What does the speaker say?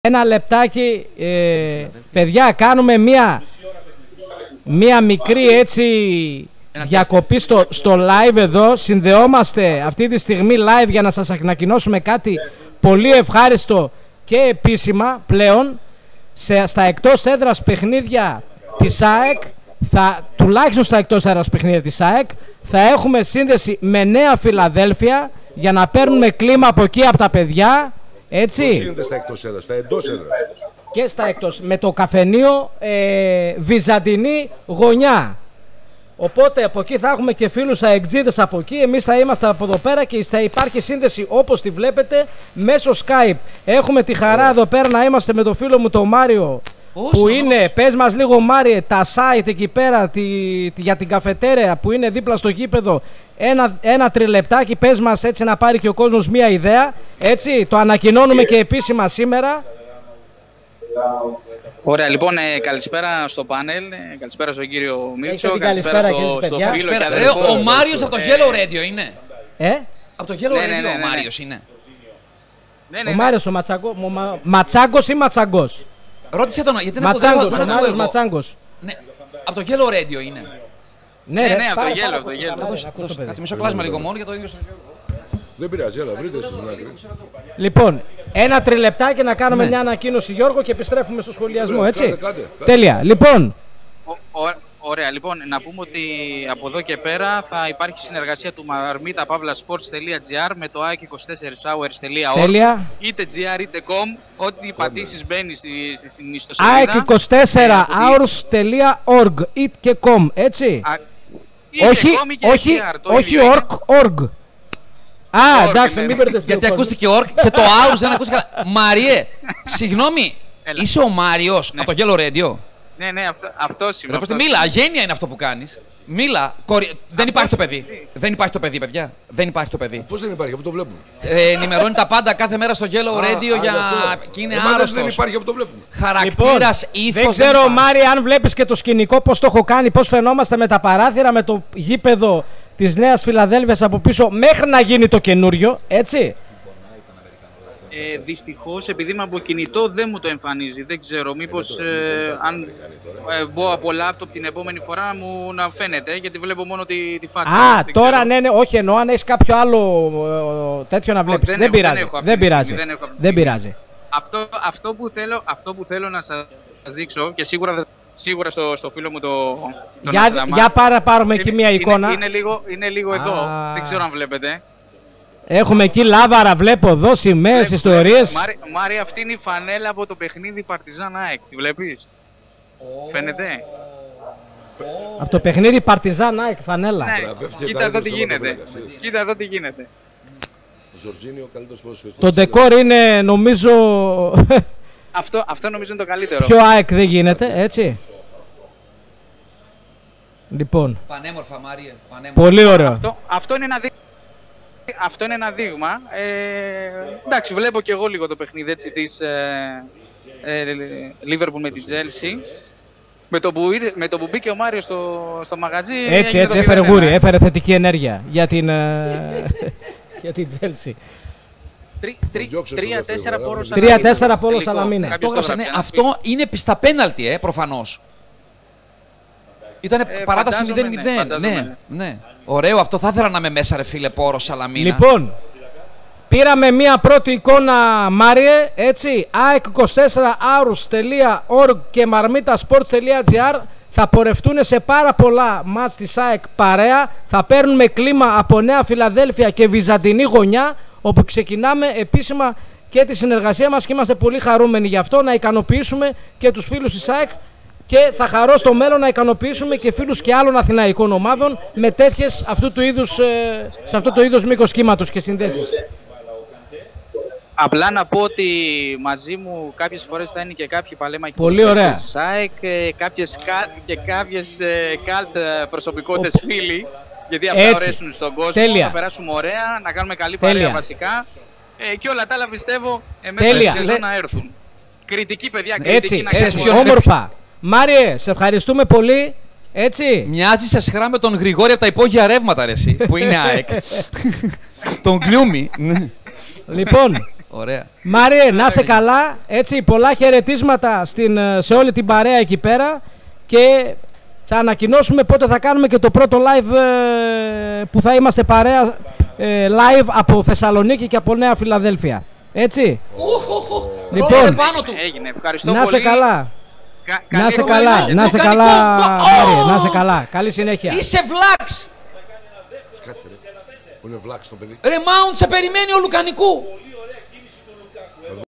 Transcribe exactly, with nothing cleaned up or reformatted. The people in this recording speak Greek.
Ένα λεπτάκι, ε, παιδιά, κάνουμε μία, μία μικρή έτσι διακοπή στο, στο live εδώ. Συνδεόμαστε αυτή τη στιγμή live για να σας ανακοινώσουμε κάτι πολύ ευχάριστο και επίσημα πλέον. Σε, στα εκτός έδρας παιχνίδια της ΑΕΚ, θα, τουλάχιστον στα εκτός έδρας παιχνίδια της ΑΕΚ, θα έχουμε σύνδεση με Νέα Φιλαδέλφια για να παίρνουμε κλίμα από εκεί από τα παιδιά. Έτσι. Πώς γίνεται στα εκτός έδρας, στα εντός έδρας? Και στα εκτός, με το καφενείο ε, Βυζαντινή Γωνιά. Οπότε από εκεί θα έχουμε και φίλους αεκτζίδες από εκεί. Εμείς θα είμαστε από εδώ πέρα και θα υπάρχει σύνδεση όπως τη βλέπετε μέσω Skype. Έχουμε τη χαρά εδώ πέρα να είμαστε με το φίλο μου τον Μάριο. Όσο, που είναι, πες μας λίγο Μάριε, τα site εκεί πέρα τη, τη, για την καφετέρια που είναι δίπλα στο γήπεδο. Ένα, ένα τριλεπτάκι, πες μας έτσι να πάρει και ο κόσμος μία ιδέα. Έτσι, το ανακοινώνουμε και επίσημα σήμερα. Ωραία, λοιπόν, ε, καλησπέρα στο πάνελ, ε, καλησπέρα στον κύριο Μίτσο, καλησπέρα, καλησπέρα στο, στο φίλο και αδερφό. Ο Μάριος από το Yellow Radio είναι. Ε? Από το Yellow ναι, Radio ναι, ναι, ναι, ο Μάριος είναι. Ναι, ναι, ο ναι. Μάριος ο Ματσαγκός, μα, Ματσάγκος ή Ματσαγκός? Ρώτησε τον, γιατί Ματσάγκος, δεν ο Μάριος Ματσάγκος. Ναι, από το Yellow Radio είναι. Ναι, ναι, ρε, ναι, από το πάρα, Yellow, πάρα, από το Yellow. πάρα, Δώσε, πάρα, δώσε, πάρα, κάτσε μισό κλάσμα λίγο μόνο για το ίδιο στο Δεν πειράζει, έλα, βρείτε εσείς να κρίνετε. Λοιπόν, ένα τριλεπτάκι να κάνουμε Ναι. μια ανακοίνωση, Γιώργο, και επιστρέφουμε στο σχολιασμό, Κάντε, έτσι. κάντε, κάντε. Τέλεια. Λοιπόν, Ο, ο, ωραία, λοιπόν, να πούμε ότι από εδώ και πέρα θα υπάρχει συνεργασία του Marmita Pavla Sports τελεία gr με το ΑΕΚ είκοσι τέσσερα hours τελεία org. τέλεια. Είτε gr είτε com, ό,τι πατήσεις μπαίνει στη, στη, στην ιστοσελίδα. ΑΕΚ είκοσι τέσσερα hours τελεία org ή και com, έτσι. Α, είτε Όχι, com και όχι, gr, το όχι ίδιο είναι. org, org. Α, Org, εντάξει, ναι, μην ναι. μπερδευτεί. Γιατί ακούστηκε ορκ και το hours δεν ακούστηκε καλά. Μαριέ, συγγνώμη, Έλα. είσαι ο Μάριος Ναι. από το Yellow Radio. Ναι, ναι, αυτό, αυτός είμαι. Ρε, Κώστα, αυτός μίλα, είμαι. αγένεια είναι αυτό που κάνεις. Μίλα, κορι... δεν υπάρχει το παιδί. Δεν υπάρχει το παιδί, παιδιά. Δεν υπάρχει το παιδί. Πώς δεν υπάρχει, αυτό το βλέπουμε. Ε, ενημερώνει τα πάντα κάθε μέρα στο Yellow Α, Radio α, για... γι' αυτό. και είναι Εμάς δεν άρρωστος. υπάρχει, αυτό το βλέπουμε. Χαρακτήρας, ήθος. δεν ξέρω, υπάρχει. Μάρι, αν βλέπεις και το σκηνικό, πώς το έχω κάνει, πώς φαινόμαστε με τα παράθυρα, με το γήπεδο της Νέας Φιλαδέλφειας από πίσω, μέχρι να γίνει το καινούριο, έτσι. Ε, δυστυχώς, επειδή είμαι από κινητό, δεν μου το εμφανίζει. Δεν ξέρω, μήπως ε, αν ε, μπω από λάπτοπ την επόμενη φορά μου να φαίνεται, γιατί βλέπω μόνο τη, τη φάτσα. Α, Δεν τώρα ξέρω. ναι, ναι, όχι, εννοώ αν έχει κάποιο άλλο ε, τέτοιο να βλέπεις. δεν Δεν, έχω, δεν πειράζει. έχω αυτή Δεν τη στιγμή, πειράζει. δεν έχω αυτή τη Δεν στιγμή. πειράζει. Αυτό, αυτό, που θέλω, αυτό που θέλω να σας δείξω και σίγουρα, σίγουρα στο, στο φίλο μου το, τον Για, Αστραμά, για πάρα πάρουμε εκεί μια είναι, εικόνα. Είναι, είναι λίγο, είναι λίγο εδώ, Α. δεν ξέρω αν βλέπετε. Έχουμε εκεί λάβαρα, βλέπω εδώ, σημαίες, Βλέπω, ιστορίες. Μάρι, Μάρι, αυτή είναι η φανέλα από το παιχνίδι Παρτιζάν ΑΕΚ, τη βλέπεις? Φαίνεται? Από το παιχνίδι Παρτιζάν ΑΕΚ, φανέλα. Ναι, Βραβεύτηκε κοίτα εδώ καλύτερος τι στο γίνεται. Πρωτοβουλία. Κοίτα εδώ τι γίνεται. Ο Ζορζίνιο, ο καλύτερος ποδοσφαιριστής. Το ντεκόρ είναι, νομίζω, Αυτό, αυτό νομίζω είναι το καλύτερο. πιο ΑΕΚ δεν γίνεται, έτσι. Λοιπόν, Πανέμορφα, Μάριε. Πανέμορφα. πολύ ωραίο. Αυτό, αυτό, είναι ένα δείγμα, αυτό είναι ένα δείγμα. Ε, εντάξει, βλέπω και εγώ λίγο το παιχνίδι έτσι, της ε, ε, Liverpool με την Chelsea. Με το που, ήρθε- με το που μπήκε ο Μάριος στο, στο μαγαζί. Έτσι, έγινε έτσι, το έφερε μηδέν ένα. γούρι, έφερε θετική ενέργεια για την, ε, για την Chelsea. Τρι- τρι- διώξε στο Τρία-τέσσερα δεύτερο, πόρο βέβαια. Σαλαμίνα. Τρία-τέσσερα πόρο Τελικό. Σαλαμίνα. Το Κάποιος έγραψε, ναι. έγραψε, Αυτό είναι στα πέναλτι, ε, προφανώς. Ήταν παράταση φαντάζομαι, μηδέν ναι, μηδέν. φαντάζομαι, Ναι, ναι. Ωραίο, αυτό θα ήθελα να είμαι μέσα, ρε φίλε, πόρο Σαλαμίνα. Λοιπόν, πήραμε μία πρώτη εικόνα, Μάριε, έτσι, ΑΕΚ είκοσι τέσσερα hours τελεία org και marmitasports τελεία gr θα πορευτούν σε πάρα πολλά μάτς της ΑΕΚ παρέα. Θα παίρνουμε κλίμα από Νέα Φιλαδέλφια και Βυζαντινή Γωνιά, όπου ξεκινάμε επίσημα και τη συνεργασία μας και είμαστε πολύ χαρούμενοι γι' αυτό, να ικανοποιήσουμε και τους φίλους της ΑΕΚ και θα χαρώ στο μέλλον να ικανοποιήσουμε και φίλους και άλλων αθηναϊκών ομάδων με τέτοιες αυτού του είδους, ε, σε αυτό το είδος μήκος κύματος και συνδέσεις. Απλά να πω ότι μαζί μου κάποιες φορές θα είναι και κάποιοι παλέμαχοι Πολύ ωραία. της ΑΕΚ, ε, κάποιες κα- και κάποιες ε, καλτ ε, προσωπικότητες φίλοι, γιατί αυτά Έτσι. αρέσουν στον κόσμο. Τέλεια. Θα περάσουμε ωραία, να κάνουμε καλή Τέλεια. παρέα βασικά ε, και όλα τα άλλα πιστεύω ε, μέσα Τέλεια. στη σεζόν να έρθουν. Κριτική, παιδιά, κριτική Έτσι, να έτσι, κάνουμε. ποιο είναι- όμορφα. Μάριε, σε ευχαριστούμε πολύ. Έτσι. Μοιάζει σε σχρά με τον Γρηγόρη από τα υπόγεια ρεύματα, ρε εσύ, που είναι ΑΕΚ. Τον Γκλιούμι. Ναι. Λοιπόν, Ωραία. Μάριε, να είσαι καλά. Έτσι, πολλά χαιρετίσματα στην, σε όλη την παρέα εκεί πέρα. Και θα ανακοινώσουμε πότε θα κάνουμε και το πρώτο live ε, που θα είμαστε παρέα ε, live από Θεσσαλονίκη και από Νέα Φιλαδέλφια. Έτσι. Λοιπόν, πάνω του. Έγινε. Ευχαριστώ να είσαι πολύ. καλά. Κα, Να είσαι καλή καλά, εβδομάδα. να είσαι Λουκανικό, καλά, γκο- Μάριε, Ω! να είσαι καλά. Καλή συνέχεια. Είσαι βλάξ. Κάτσε ρε. Που είναι βλάξ το παιδί. Ρε Μάουντ, σε περιμένει ο Λουκανικού.